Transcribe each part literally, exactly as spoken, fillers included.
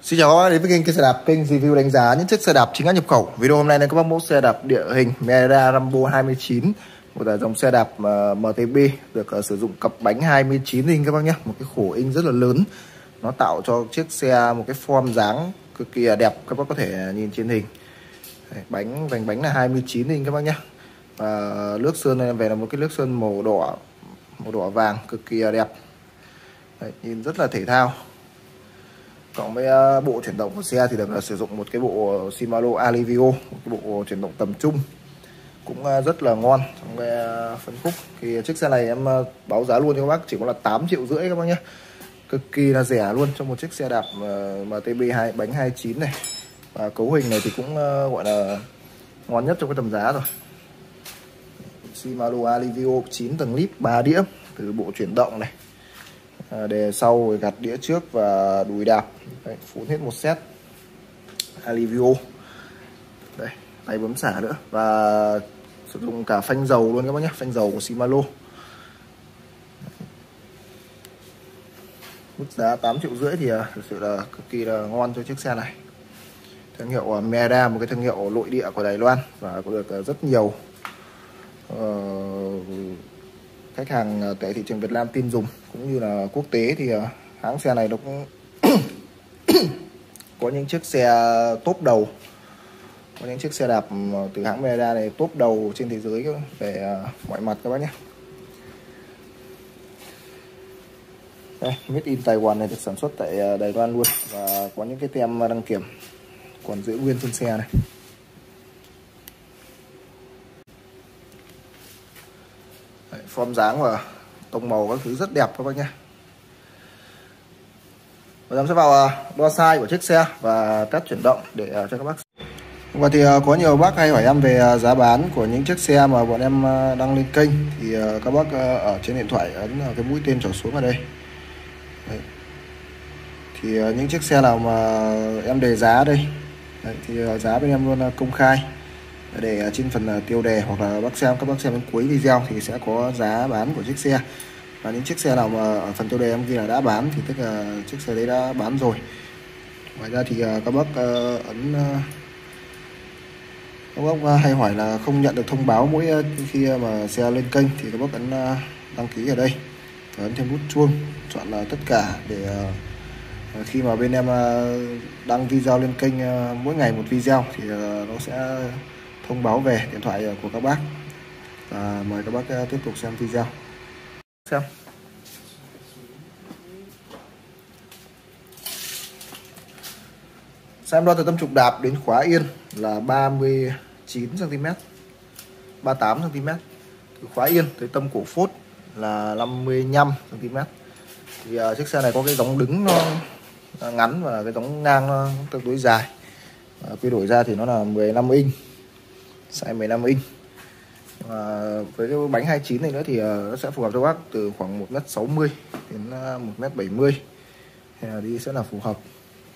Xin chào các bác đến với kênh xe đạp, kênh review đánh giá những chiếc xe đạp chính hãng nhập khẩu. Video hôm nay là các bác mẫu xe đạp địa hình Mera Rambo hai mươi chín, một dòng xe đạp em tê bê được uh, sử dụng cặp bánh hai mươi chín inch các bác nhé, một cái khổ inch rất là lớn. Nó tạo cho chiếc xe một cái form dáng cực kỳ đẹp, các bác có thể nhìn trên hình. Đấy, bánh vành bánh là hai mươi chín inch các bác nhé. Và nước sơn này về là một cái nước sơn màu đỏ, màu đỏ vàng cực kỳ đẹp. Đấy, nhìn rất là thể thao. Còn với bộ chuyển động của xe thì được là sử dụng một cái bộ Shimano Alivio, một cái bộ chuyển động tầm trung cũng rất là ngon trong cái phân khúc. Thì chiếc xe này em báo giá luôn cho các bác chỉ có là tám triệu rưỡi các bác nhé, cực kỳ là rẻ luôn cho một chiếc xe đạp em tê bê hai bánh hai mươi chín này. Và cấu hình này thì cũng gọi là ngon nhất trong cái tầm giá rồi. Shimano Alivio chín tầng lip ba đĩa từ bộ chuyển động này, đề sau, gạt đĩa trước và đùi đạp. Đấy, phun hết một set Alivio. Đây, tay bấm xả nữa và sử dụng cả phanh dầu luôn các bác nhé, phanh dầu của Shimano. Mức giá tám triệu rưỡi thì thực sự là cực kỳ là ngon cho chiếc xe này. Thương hiệu Mera, một cái thương hiệu nội địa của Đài Loan và có được rất nhiều uh, khách hàng tại thị trường Việt Nam tin dùng cũng như là quốc tế. Thì hãng xe này nó cũng có những chiếc xe top đầu, có những chiếc xe đạp từ hãng Mera này top đầu trên thế giới về mọi mặt các bác nhé. Đây, made in Taiwan này được sản xuất tại Đài Loan luôn và có những cái tem đăng kiểm còn giữ nguyên trên xe này. Đấy, form dáng và tông màu các thứ rất đẹp các bác nhé. Và em sẽ vào đo size của chiếc xe và test chuyển động để cho các bác. Và thì có nhiều bác hay hỏi em về giá bán của những chiếc xe mà bọn em đăng lên kênh, thì các bác ở trên điện thoại ấn cái mũi tên trỏ xuống ở đây. Đấy. Thì những chiếc xe nào mà em đề giá đây, đấy, thì giá bên em luôn công khai để trên phần tiêu đề, hoặc là bác xem các bác xem đến cuối video thì sẽ có giá bán của chiếc xe. Và những chiếc xe nào mà ở phần tiêu đề em ghi là đã bán thì tức là chiếc xe đấy đã bán rồi. Ngoài ra thì các bác ấn các bác hay hỏi là không nhận được thông báo mỗi khi mà xe lên kênh thì các bác ấn đăng ký ở đây và ấn thêm nút chuông chọn là tất cả, để khi mà bên em đăng video lên kênh mỗi ngày một video thì nó sẽ thông báo về điện thoại của các bác. Và mời các bác tiếp tục xem video. Xem xem đo từ tâm trục đạp đến khóa yên là ba mươi chín xăng ti mét, ba mươi tám xăng ti mét. Từ khóa yên tới tâm cổ phốt là năm mươi lăm xăng ti mét. Thì uh, chiếc xe này có cái gióng đứng nó ngắn và cái gióng ngang nó tương đối dài. Uh, quy đổi ra thì nó là mười lăm inch, size mười lăm inch. Và với cái bánh hai mươi chín này nữa thì uh, nó sẽ phù hợp cho bác từ khoảng một mét sáu mươi đến uh, một mét bảy mươi thì uh, đi sẽ là phù hợp.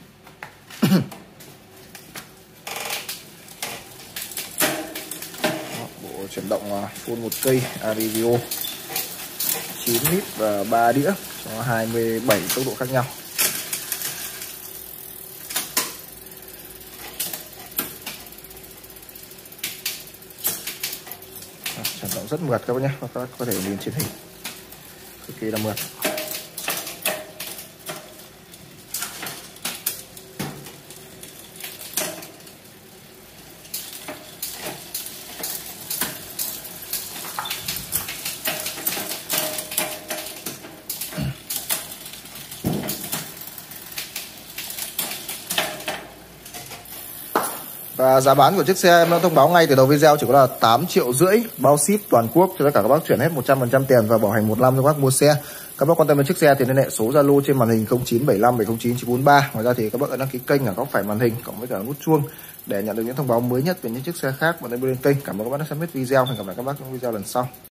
Bộ chuyển động uh, full một cây Alivio chín lít và ba đĩa có hai mươi bảy tốc độ khác nhau. Chuyển động rất mượt các bác nhé, các bác có thể nhìn trên hình cực kỳ là mượt. Và giá bán của chiếc xe em đã thông báo ngay từ đầu video chỉ có là tám triệu rưỡi, bao ship toàn quốc cho tất cả các bác, chuyển hết một trăm phần trăm tiền và bảo hành một năm cho các bác mua xe. Các bác quan tâm đến chiếc xe thì liên hệ số Zalo trên màn hình không chín bảy năm bảy không chín chín bốn ba. Ngoài ra thì các bác ấn đăng ký kênh ở góc phải màn hình cộng với cả nút chuông để nhận được những thông báo mới nhất về những chiếc xe khác mà đến bên kênh. Cảm ơn các bác đã xem hết video, hẹn gặp lại các bác trong video lần sau.